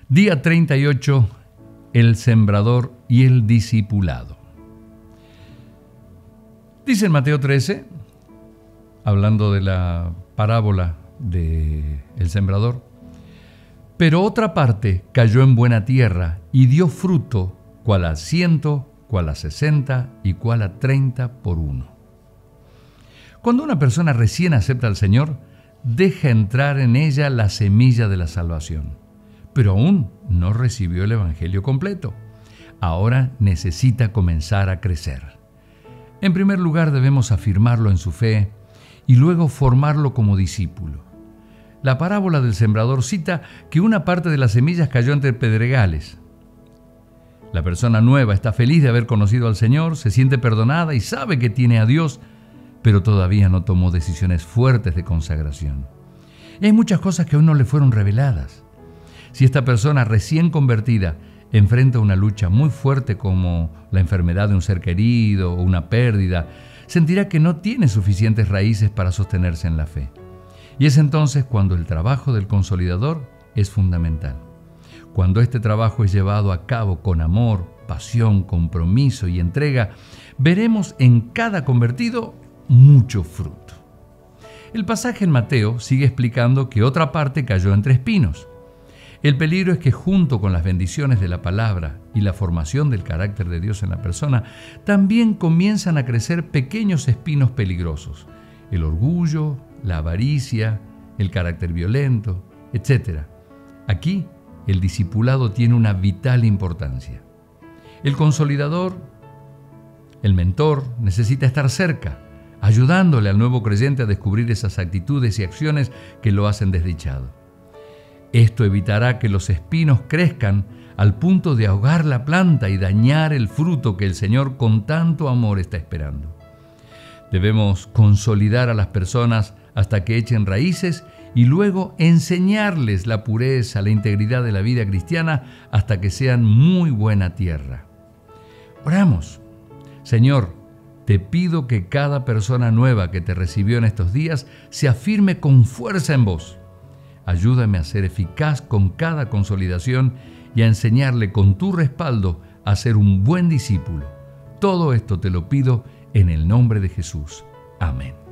Día 38, el sembrador y el discipulado. Dice en Mateo 13, hablando de la parábola del sembrador, pero otra parte cayó en buena tierra y dio fruto, cual a 100, cual a 60 y cual a 30 por uno. Cuando una persona recién acepta al Señor, deja entrar en ella la semilla de la salvación, pero aún no recibió el Evangelio completo. Ahora necesita comenzar a crecer. En primer lugar, debemos afirmarlo en su fe y luego formarlo como discípulo. La parábola del sembrador cita que una parte de las semillas cayó entre pedregales. La persona nueva está feliz de haber conocido al Señor, se siente perdonada y sabe que tiene a Dios, pero todavía no tomó decisiones fuertes de consagración. Y hay muchas cosas que aún no le fueron reveladas. Si esta persona recién convertida enfrenta una lucha muy fuerte como la enfermedad de un ser querido o una pérdida, sentirá que no tiene suficientes raíces para sostenerse en la fe. Y es entonces cuando el trabajo del consolidador es fundamental. Cuando este trabajo es llevado a cabo con amor, pasión, compromiso y entrega, veremos en cada convertido mucho fruto. El pasaje en Mateo sigue explicando que otra parte cayó entre espinos. El peligro es que junto con las bendiciones de la palabra y la formación del carácter de Dios en la persona, también comienzan a crecer pequeños espinos peligrosos: el orgullo, la avaricia, el carácter violento, etc. Aquí, el discipulado tiene una vital importancia. El consolidador, el mentor, necesita estar cerca, ayudándole al nuevo creyente a descubrir esas actitudes y acciones que lo hacen desdichado. Esto evitará que los espinos crezcan al punto de ahogar la planta y dañar el fruto que el Señor con tanto amor está esperando. Debemos consolidar a las personas hasta que echen raíces y luego enseñarles la pureza, la integridad de la vida cristiana hasta que sean muy buena tierra. Oramos. Señor, te pido que cada persona nueva que te recibió en estos días se afirme con fuerza en vos. Ayúdame a ser eficaz con cada consolidación y a enseñarle con tu respaldo a ser un buen discípulo. Todo esto te lo pido en el nombre de Jesús. Amén.